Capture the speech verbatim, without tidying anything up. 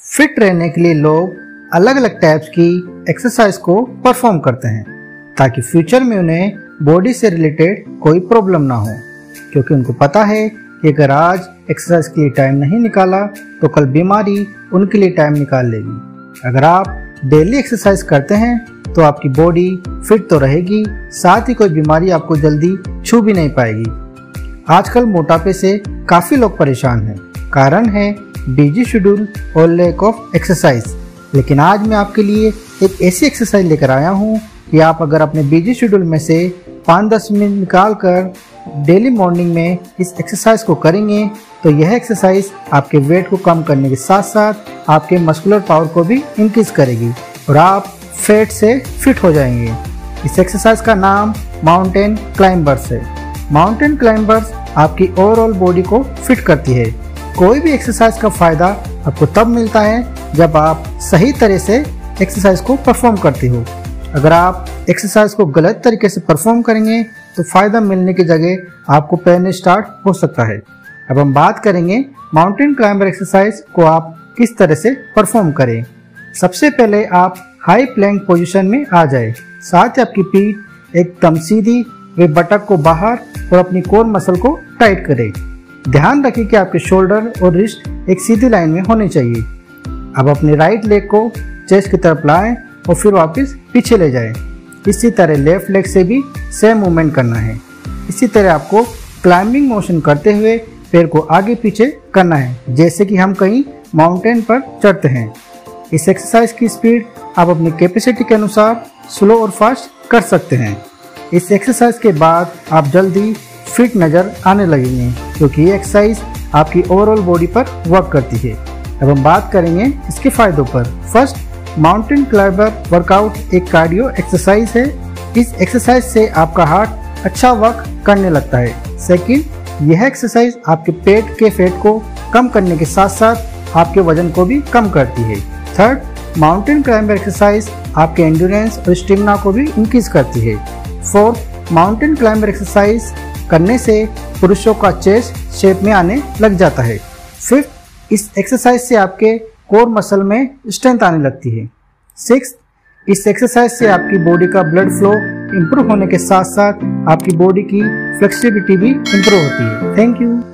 Fit रहने के लिए लोग अलग अलग टाइप्स की एक्सरसाइज को परफॉर्म करते हैं ताकि फ्यूचर में उन्हें बॉडी से रिलेटेड कोई प्रॉब्लम ना हो, क्योंकि उनको पता है कि अगर आज एक्सरसाइज के लिए टाइम नहीं निकाला तो कल बीमारी उनके लिए टाइम निकाल लेगी। अगर आप डेली एक्सरसाइज करते हैं तो आपकी बॉडी फिट तो रहेगी, साथ ही कोई बीमारी आपको जल्दी छू भी नहीं पाएगी। आजकल मोटापे से काफ़ी लोग परेशान हैं। कारण है बिजी शेड्यूल और लैक ऑफ एक्सरसाइज। लेकिन आज मैं आपके लिए एक ऐसी एक्सरसाइज लेकर आया हूँ कि आप अगर अपने बिजी शेड्यूल में से पाँच दस मिनट निकाल कर डेली मॉर्निंग में इस एक्सरसाइज को करेंगे तो यह एक्सरसाइज आपके वेट को कम करने के साथ साथ आपके मस्कुलर पावर को भी इंक्रीज करेगी और आप फैट से फिट हो जाएंगे। इस एक्सरसाइज का नाम माउंटेन क्लाइंबर्स है। माउंटेन क्लाइंबर्स आपकी ओवरऑल बॉडी को फिट करती है। कोई भी एक्सरसाइज का फायदा आपको तब मिलता है जब आप सही तरह से एक्सरसाइज को परफॉर्म करते हो। अगर आप एक्सरसाइज को गलत तरीके से परफॉर्म करेंगे तो फायदा मिलने की जगह आपको पैरने स्टार्ट हो सकता है। अब हम बात करेंगे माउंटेन क्लाइंबर एक्सरसाइज को आप किस तरह से परफॉर्म करें। सबसे पहले आप हाई प्लैंक पोजीशन में आ जाए, साथ ही आपकी पीठ एकदम सीधी वे बटक को बाहर और अपनी कोर मसल को टाइट करें। ध्यान रखें कि आपके शोल्डर और रिस्ट एक सीधी लाइन में होने चाहिए। अब अपने राइट लेग को चेस्ट की तरफ लाएं और फिर वापस पीछे ले जाएं। इसी तरह लेफ्ट लेग से भी सेम मूवमेंट करना है। इसी तरह आपको क्लाइंबिंग मोशन करते हुए पैर को आगे पीछे करना है, जैसे कि हम कहीं माउंटेन पर चढ़ते हैं। इस एक्सरसाइज की स्पीड आप अपनी कैपेसिटी के अनुसार स्लो और फास्ट कर सकते हैं। इस एक्सरसाइज के बाद आप जल्दी फिट नज़र आने लगेंगे, क्योंकि ये एक्सरसाइज आपकी ओवरऑल बॉडी पर वर्क करती है। अब हम बात करेंगे इसके फायदों पर। फर्स्ट, माउंटेन क्लाइंबर वर्कआउट एक कार्डियो एक्सरसाइज है। इस एक्सरसाइज से आपका हार्ट अच्छा वर्क करने लगता है। सेकंड, यह एक्सरसाइज आपके पेट के फैट को कम करने के साथ साथ आपके वजन को भी कम करती है। थर्ड, माउंटेन क्लाइंबर एक्सरसाइज आपके एंड्योरेंस और स्टेमिना को भी इंक्रीज करती है। फोर्थ, माउंटेन क्लाइंबर एक्सरसाइज करने से पुरुषों का चेस्ट शेप में आने लग जाता है। फिफ्थ, इस एक्सरसाइज से आपके कोर मसल में स्ट्रेंथ आने लगती है। सिक्स्थ, इस एक्सरसाइज से आपकी बॉडी का ब्लड फ्लो इंप्रूव होने के साथ साथ आपकी बॉडी की फ्लेक्सिबिलिटी भी इंप्रूव होती है। Thank you.